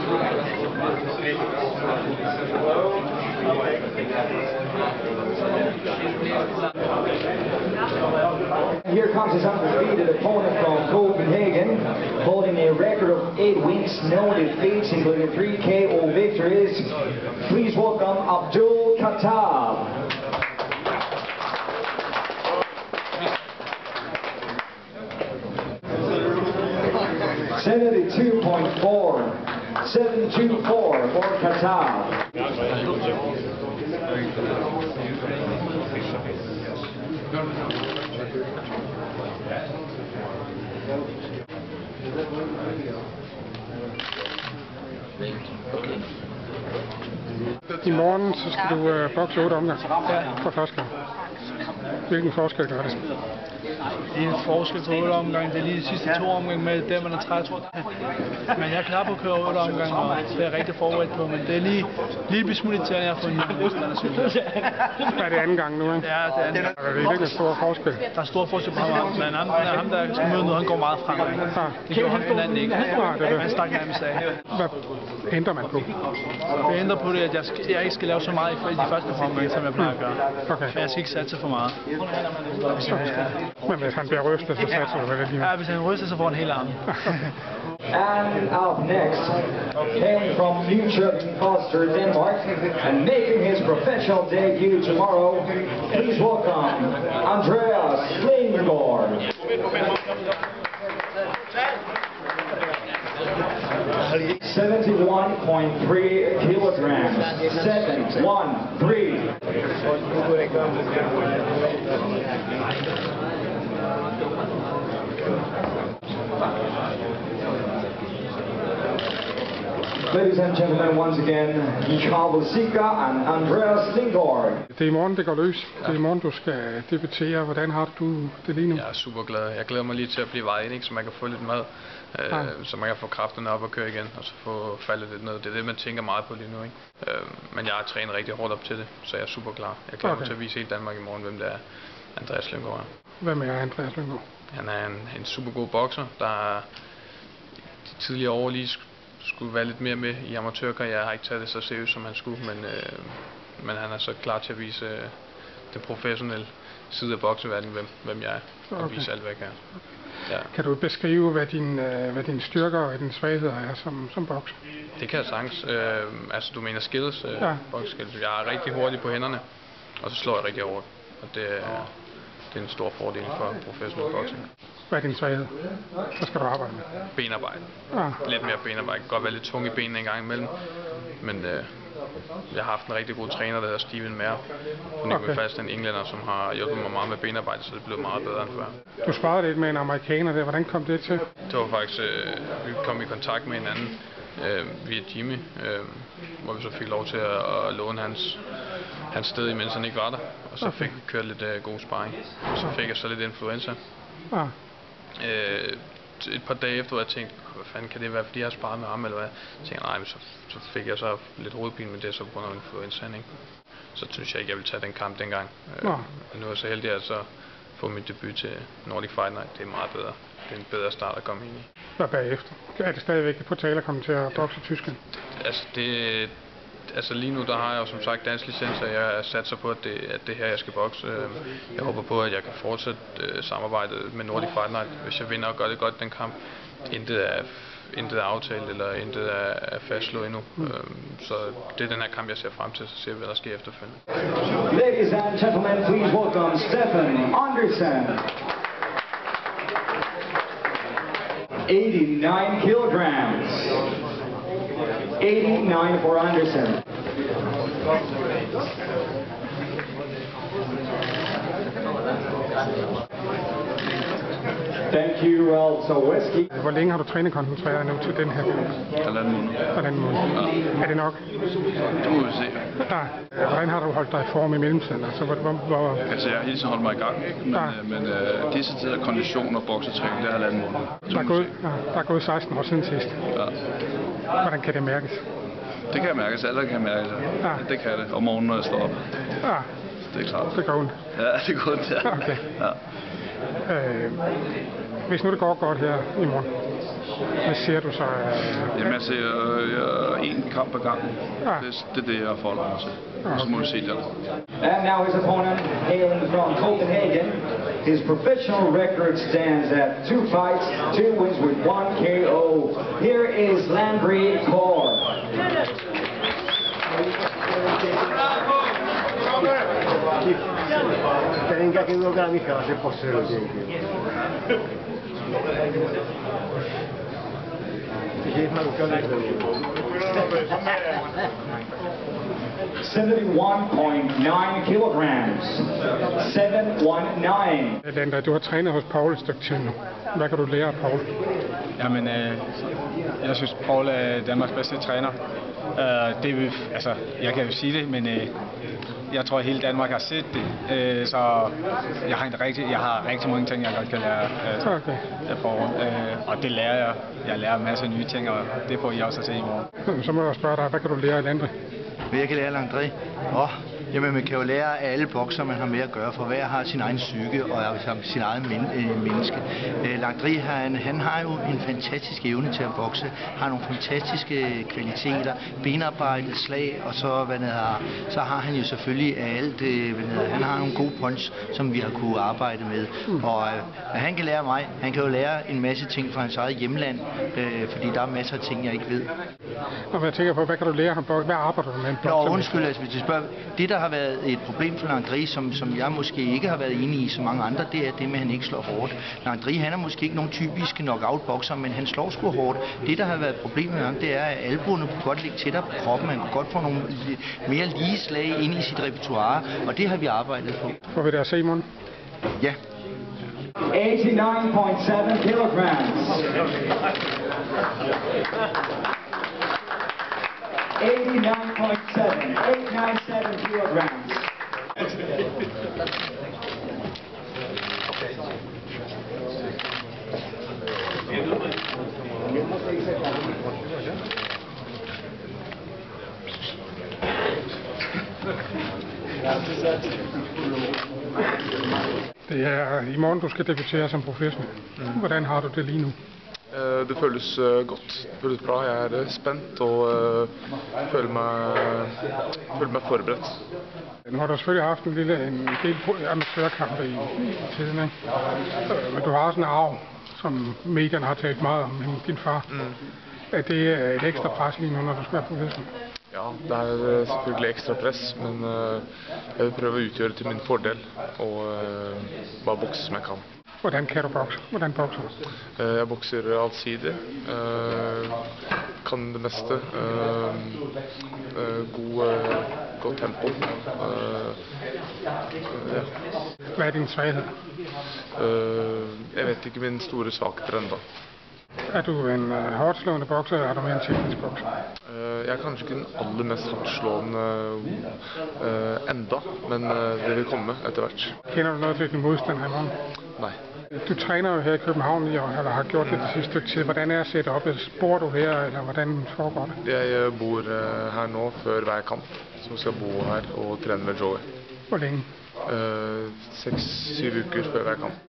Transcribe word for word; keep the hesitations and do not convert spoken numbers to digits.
Here comes his undefeated opponent from Copenhagen, holding a record of eight wins, no defeats, including three K O victories. Please welcome Abdul Khattab. seventy-two point four, seven two four for Khattab. I morgen så skal du øh, bokse otte omgange for første gang. Hvilken forskel gør det? Det er en forskel på otte omgange. Det er lige de sidste to omgange med dem, man er træt. Men jeg er klar på at køre otte omgange, og det er jeg rigtig forberedt på. Men det er lige lige besmuttet til, at jeg har fået en modstander, synes jeg. Er det anden gang nu, ikke? Ja, det er anden gang. Er det virkelig stor forskel? Der er stor forskel på ham, men ham, ham der skal møde nu, han går meget frem. Ja. Det gjorde han den anden ikke. Ja, det er det. Han stak nærmest af. Hvad ændrer man på? Det ændrer på det, at jeg, skal, jeg ikke skal lave så meget i de første par omgange, som jeg plejer at gøre. Okay. Men jeg skal ikke satse for meget. Men hvis han bliver rystet, så satser du vel lige. Ja, hvis han ryster, så får han hele armen. And up next, came from Nykøbing Falster, Denmark, and making his professional debut tomorrow, please welcome Andreas Lindgaard. seventy-one point three kilograms, seven one three. Ladies and gentlemen, once again, Michael Sika and Andreas Lindgaard. Det er i morgen, det går løs. Det er i morgen, du skal debutere. Hvordan har du det lige nu? Jeg er super glad. Jeg glæder mig lige til at blive vejet, ikke? Så man kan få lidt mad, øh, ja. Så man kan få kræfterne op og køre igen, og så få faldet lidt ned. Det er det, man tænker meget på lige nu, ikke? Øh, men jeg har trænet rigtig hårdt op til det, så jeg er super klar. Jeg glæder okay. mig til at vise hele Danmark i morgen, hvem det er, Andreas Lindgaard er. Hvem er Andreas Lindgaard? Han er en, en super god bokser, der de tidligere år lige skulle være lidt mere med i amatørkarriere. Jeg har ikke taget det så seriøst, som han skulle, men, øh, men han er så klar til at vise øh, den professionelle side af bokseverdenen, hvem, hvem jeg er, og okay. vise alt, hvad jeg kan. Ja. Kan du beskrive, hvad, din, øh, hvad dine styrker og dine svagheder er som, som bokser? Det kan jeg sagtens. Øh, altså, du mener skills, øh, ja. bokseskills. Jeg er rigtig hurtig på hænderne, og så slår jeg rigtig hårdt. Og det, øh, det er en stor fordel for professionel boksning. Hvad er din svaghed? Hvad skal du arbejde med? Benarbejde. Ja. Lidt mere benarbejde. Det kan godt være lidt tung i benene en gang imellem. Men øh, jeg har haft en rigtig god træner, der hedder Steven Mayer. Hun er okay. fast en englænder, som har hjulpet mig meget med benarbejde, så det blev meget bedre end før. Du sparede lidt med en amerikaner der. Hvordan kom det til? Det var faktisk, øh, vi kom i kontakt med hinanden øh, via Jimmy, øh, hvor vi så fik lov til at, at låne hans, hans sted, imens han ikke var der. Og så okay. fik vi kørt lidt øh, god sparring. Og så fik jeg så lidt influenza. Ja. Øh, et par dage efter, hvor jeg tænkte, hvad fanden kan det være, fordi jeg har sparet med ham, eller hvad? Så tænkte jeg, nej, men så, så fik jeg så lidt hovedpine med det, så på grund af influenzaen, ikke? Så synes jeg ikke, jeg ville tage den kamp dengang. Øh, men nu er jeg så heldig at så få min debut til Nordic Fight Night. Det er meget bedre. Det er en bedre start at komme ind i. Hvad bagefter? Er det stadigvæk på tale at komme til at bokse i Tyskland? Altså, det... Altså lige nu, der har jeg jo som sagt dansk licens, og jeg satser på, at det, at det her, jeg skal bokse. Jeg håber på, at jeg kan fortsætte uh, samarbejdet med Nordic Fight Night, hvis jeg vinder og gør det godt den kamp. Intet er, intet er aftalt, eller intet er, er fastslået endnu. Mm. Uh, så det er den her kamp, jeg ser frem til, så ser vi, hvad der sker efterfølgende. Ladies and gentlemen, please welcome Stefan Andersen. eighty-nine kilograms. eighty-nine for Andersen. Thank you, Altoweski. Hvor længe har du trænekoncentreret nu til den her kamp? Halvanden måned. Halvanden måned. Ja. Er det nok? Det må vi se. Ja. Hvordan har du holdt dig i form i mellemtiden? Altså, hvor, hvor... altså, jeg har hele tiden holdt mig i gang, ikke? Men, ja. men uh, disse tider kondition og boksetræning, det er halvanden måned. Der er, gået, ja, der er gået seksten år siden sidst. Ja. Hvordan kan det mærkes? Det kan mærkes. Alle kan mærke det. Ja. Det kan det. Om morgenen, når jeg står op. Ja. Det er klart. Det går ondt. Ja, det går ondt, ja. Okay. Ja. Øh, hvis nu det går godt her i morgen, Hvad ser du så? Øh, Jamen, jeg ser øh, en kamp ad gangen. Ja. Det, det er det, jeg forholder mig til. Og så må vi se det. And now his opponent, hailing from Copenhagen, his professional record stands at two fights, two wins with one K O. Here is Landry Kaur. Tenga che non mi fa se fossero gente. seventy-one point nine kilograms. seven one nine. Landry, du har trænet hos Paul et stykke tid nu. Hvad kan du lære af Paul? Jamen, øh, jeg synes, Paul er Danmarks bedste træner. Uh, det vil, altså, jeg kan jo sige det, men øh, jeg tror, at hele Danmark har set det. Øh, så jeg har, en rigtig, jeg har rigtig mange ting, jeg godt kan lære øh, Okay. af Paul. Øh, og det lærer jeg. Jeg lærer masser af nye ting, og det får I også at se i morgen. Så må jeg spørge dig, hvad kan du lære af Landry? Hvad jeg kan lære af Landry? Åh, jamen man kan jo lære af alle bokser, man har med at gøre, for hver har sin egen psyke og er sin egen men, øh, menneske. Øh, Landry, han, han har jo en fantastisk evne til at bokse, har nogle fantastiske kvaliteter, benarbejde, slag, og så, hvad det har, så har han jo selvfølgelig alt, øh, hvad det, han har nogle gode punch, som vi har kunne arbejde med. Og øh, han kan lære mig, han kan jo lære en masse ting fra hans eget hjemland, øh, fordi der er masser af ting, jeg ikke ved. Og hvad tænker på, hvad kan du lære ham? Hvad arbejder du med? Nå, undskyld, altså, hvis du spørger, det der har været et problem for Landry, som, som jeg måske ikke har været enig i så mange andre, det er det med, at han ikke slår hårdt. Landry, han er måske ikke nogen typiske knockout-bokser, men han slår sgu hårdt. Det, der har været problemet med ham, det er, at albuerne kunne godt ligge tættere på kroppen. Han kunne godt få nogle mere lige slag ind i sit repertoire, og det har vi arbejdet på. Får vi det at se i morgen? Ja. eighty-nine point seven kilograms. eighty-nine point seven. eight ninety-seven kilograms. Det er i morgen, du skal debutere som professionel. Hvordan har du det lige nu? Det føles uh, godt. Det føles bra. Jeg er uh, spent og uh, føler, meg, føler meg forberedt. Nu har du selvfølgelig haft en lille en del amatørkampe i, i tiden, ikke? Men du har også en arv, som medierne har talt meget om, med din far. Mm. Er det et ekstra pres lige nu, når du skal være professionel? Ja, det er selvfølgelig ekstra press, men uh, jeg vil prøve å utgjøre til min fordel og uh, bare bokse som jeg kan. Hvordan kan du bokse? Hvordan bokser du? Uh, jeg bokser allsidig, uh, kan det meste, uh, uh, god, uh, god tempo. Uh, ja. Hvad er din svaghed? Uh, jeg vet ikke min store svakheter enda. Er du en uh, hårdslående bokser, eller er du mere en teknisk bokser? Uh, jeg er kanskje ikke den aller mest hardslående uh, enda, men uh, det vil komme etter hvert. Kender du noget til din modstander i morgen? Nej. Du træner jo her i København i år, eller har gjort det det sidste stykke tid. Hvordan er setupet? Bor du her, eller hvordan foregår det? Jeg bor uh, her nå før hver kamp, så skal bo her og trene med Joey. Hvor længe? Uh, seks syv uker før hver kamp.